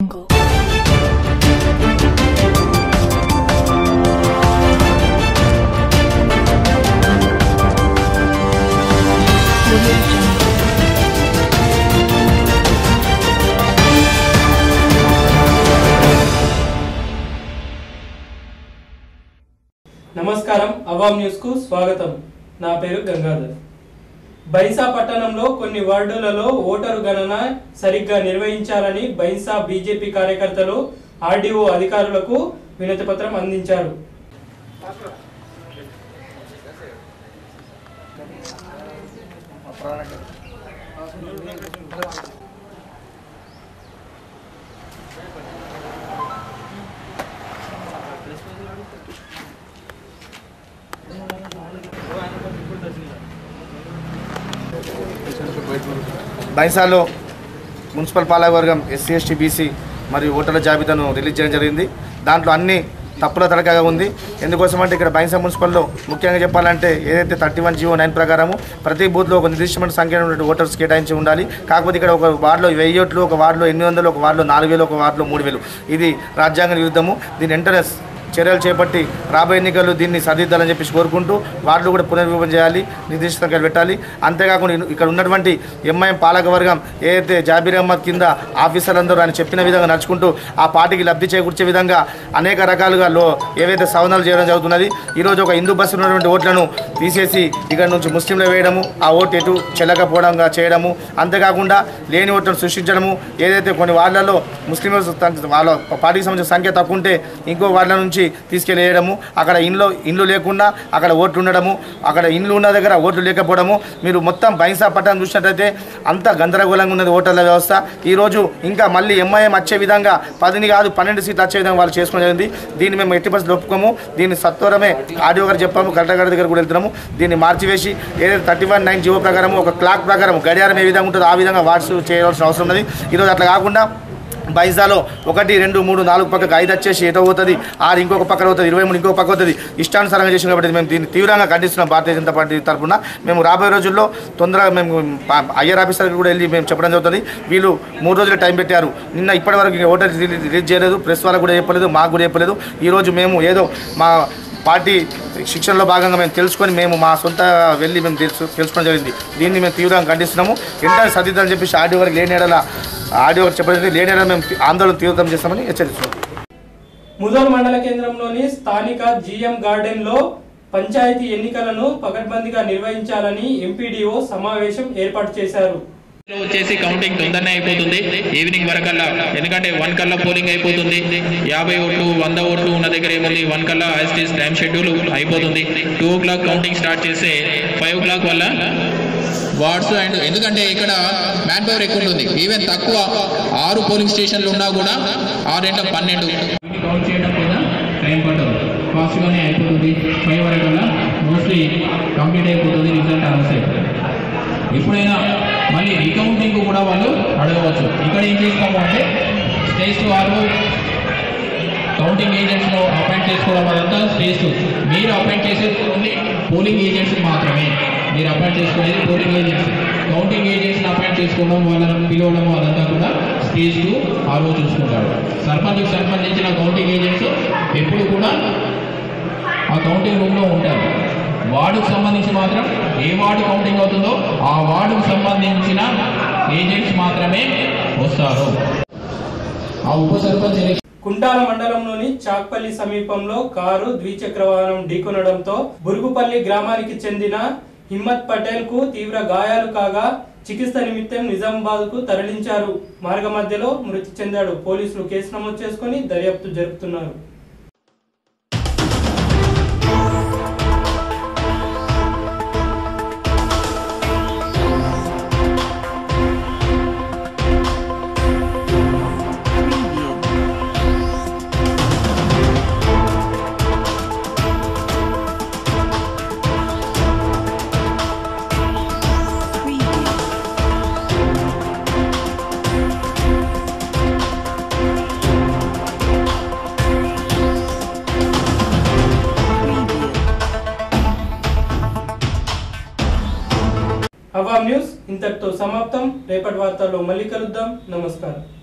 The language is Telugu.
నమస్కారం అవామ్ న్యూస్ కు స్వాగతం. నా పేరు గంగాధర్. బైన్సా పట్టణంలో కొన్ని వార్డులలో ఓటరు గణన సరిగ్గా నిర్వహించాలని బైన్సా బీజేపీ కార్యకర్తలు ఆర్డీఓ అధికారులకు వినతి పత్రం అందించారు. బైన్సాలో మున్సిపల్ పాలకవర్గం ఎస్సీ ఎస్టీ బీసీ మరియు ఓటర్ల జాబితాను రిలీజ్ చేయడం జరిగింది. దాంట్లో అన్ని తప్పుల తడకగా ఉంది. ఎందుకోసమంటే ఇక్కడ బైన్సా మున్సిపల్లో ముఖ్యంగా చెప్పాలంటే ఏదైతే 31/09 ప్రకారము ప్రతి బూత్లో ఒక నిర్దిష్టమైన సంఖ్య ఉన్న ఓటర్స్ కేటాయించి ఉండాలి. కాకపోతే ఇక్కడ ఒక వార్డులో 1000 ఓట్లు, ఒక వార్డులో 800, ఒక వార్డులో 4000, ఒక వార్డులో 3000. ఇది రాజ్యాంగ విరుద్ధము. దీని వెంటనే చర్యలు చేపట్టి రాబోయే ఎన్నికల్లో దీన్ని సరిదిద్దాలని చెప్పేసి కోరుకుంటూ వార్డులు కూడా పునర్విభజన చేయాలి, నిర్దిష్ట సంఖ్యలు పెట్టాలి. అంతేకాకుండా ఇక్కడ ఉన్నటువంటి ఎంఐఎం పాలకవర్గం ఏదైతే జాబీర్ అహ్మద్ కింద ఆఫీసర్లందరూ ఆయన చెప్పిన విధంగా నడుచుకుంటూ ఆ పార్టీకి లబ్ధి చేకూర్చే విధంగా అనేక రకాలుగా ఏవైతే సవరణలు చేయడం జరుగుతున్నది. ఈరోజు ఒక హిందూ బస్సు ఉన్నటువంటి ఓట్లను తీసేసి ఇక్కడ నుంచి ముస్లింలు వేయడము, ఆ ఓటు ఎటు చెల్లకపోవడంగా చేయడము, అంతేకాకుండా లేని ఓట్లను సృష్టించడము. ఏదైతే కొన్ని వార్డులలో ముస్లింలు వాళ్ళ పార్టీకి సంబంధించిన సంఖ్య తక్కువ ఉంటే ఇంకో వార్డుల నుంచి తీసుకెళ్ళేయడము, అక్కడ ఇండ్లు లేకుండా అక్కడ ఓట్లు ఉండడము, అక్కడ ఇండ్లు ఉన్న దగ్గర ఓట్లు లేకపోవడము. మీరు మొత్తం బైన్సా పట్టణం చూసినట్లయితే అంత గందరగోళంగా ఉన్నది ఓటర్ల వ్యవస్థ. ఈరోజు ఇంకా మళ్ళీ ఎంఐఎం వచ్చే విధంగా 10 కాదు 12 సీట్లు వచ్చే విధంగా వాళ్ళు చేసుకుని జరిగింది. దీన్ని మేము ఎట్టి పరిస్థితులు ఒప్పుకోము. దీన్ని సత్వరమే ఆర్డీఓ గారు చెప్పాము, కలెక్టర్ గారి దగ్గర కూడా వెళ్తున్నాము. దీన్ని మార్చివేసి ఏదైతే 31/9 జీవో ప్రకారం ఒక క్లాక్ ప్రకారం గడియారం ఏ విధంగా ఉంటుందో ఆ విధంగా వాట్స్ చేయవలసిన అవసరం ఉన్నది. ఈరోజు అట్లా కాకుండా బైన్సాలో 1, 2, 3, 4 పక్కకు 5 వచ్చేసి ఎటో పోతుంది, 6 ఇంకొక పక్కన అవుతుంది, 23 ఇంకొక పక్క అవుతుంది. ఇష్టానుసారంగా చేసిన కాబట్టి మేము దీన్ని తీవ్రంగా ఖండిస్తున్నాం. భారతీయ జనతా పార్టీ తరఫున మేము రాబోయే రోజుల్లో తొందరగా మేము ఐఆర్ ఆఫీసర్కి కూడా వెళ్ళి మేము చెప్పడం జరుగుతుంది. వీళ్ళు 3 రోజులు టైం పెట్టారు. నిన్న ఇప్పటివరకు ఓటర్ రిలీజ్ చేయలేదు, ప్రెస్ వాళ్ళకు కూడా చెప్పలేదు, మాకు కూడా చెప్పలేదు. ఈరోజు మేము ఏదో మా పార్టీ శిక్షణలో భాగంగా మేము తెలుసుకొని మేము మా సొంత వెళ్ళి మేము తెలుసుకోవడం జరిగింది. దీన్ని మేము తీవ్రంగా ఖండిస్తున్నాము. వెంటనే సర్దిద్దామని చెప్పేసి ఆర్డీఓ గారికి ఆర్డీఓ గారు చెప్పడం లేని మేము ఆందోళన తీవ్రం చేస్తామని హెచ్చరిస్తున్నాం. ముదోల్ మండల కేంద్రంలోని స్థానిక జిఎం గార్డెన్ లో పంచాయతీ ఎన్నికలను పకడ్బందీగా నిర్వహించాలని ఎంపీడీఓ సమావేశం ఏర్పాటు చేశారు. వచ్చేసి కౌంటింగ్ తొందరనే అయిపోతుంది, ఈవినింగ్ వరకల్లా. ఎందుకంటే 1 కల్లా పోలింగ్ అయిపోతుంది. 50 ఓట్లు 100 ఓట్లు ఉన్న దగ్గర ఏముంది, 1 కల్లా as it is time schedule అయిపోతుంది. 2 o'clock కౌంటింగ్ స్టార్ట్ చేస్తే 5 o'clock వల్ల వార్డ్స్ అండ్ ఎందుకంటే ఇక్కడ మ్యాన్ పవర్ ఎక్కువ ఉంటుంది. ఈవెన్ తక్కువ 6 పోలింగ్ స్టేషన్లు ఉన్నా కూడా 6 × 12 కౌంట్ చేయడం కూడా టైం పడుతుంది. ఫాస్ట్గానే అయిపోతుంది. 5 వరకల్లా మోస్ట్లీ కంప్లీట్ అయిపోతుంది. రిజల్ట్ అనౌన్స్ అయిపోతుంది. ఎప్పుడైనా మళ్ళీ రీకౌంటింగ్ కూడా వాళ్ళు అడగవచ్చు. ఇక్కడ ఏం చేస్తాము అంటే స్టేజ్ 2 కౌంటింగ్ ఏజెంట్స్లో అపాయింట్ చేసుకోవడం అదంతా స్టేజ్ 2. మీరు అపాయింట్ చేసేది ఓన్లీ పోలింగ్ ఏజెంట్స్ మాత్రమే. మీరు అపాయింట్ చేసుకునేది పోలింగ్ ఏజెంట్స్. కౌంటింగ్ ఏజెంట్స్ని అపాయింట్ చేసుకోవడం, వాళ్ళని పిలవడం అదంతా కూడా స్టేజ్ 2 ఆ రోజు చూసుకుంటారు. సర్పంచ్కి సంబంధించిన కౌంటింగ్ ఏజెంట్స్ ఎప్పుడు కూడా ఆ కౌంటింగ్ రూమ్లో ఉంటారు. వార్డుకు సంబంధించి మాత్రం ఏ వార్డు కౌంటింగ్ అవుతుందో ఆ వార్డుకు సంబంధించిన ఏజెంట్స్ మాత్రమే వస్తారు. ఆ ఉప సర్పంచ్ కుంటాల మండలంలోని చాక్పల్లి సమీపంలో కారు ద్విచక్ర వాహనం ఢీకొనడంతో బురుగుపల్లి గ్రామానికి చెందిన హిమ్మత్ పటేల్ కు తీవ్ర గాయాలు కాగా చికిత్స నిమిత్తం నిజామాబాద్ కు తరలించారు. మార్గ మధ్యలో మృతి చెందాడు. పోలీసులు కేసు నమోదు చేసుకుని దర్యాప్తు జరుపుతున్నారు. అవామ్ న్యూస్ ఇంతటితో సమాప్తం. రేపటి వార్తల్లో మళ్ళీ కలుద్దాం. నమస్కారం.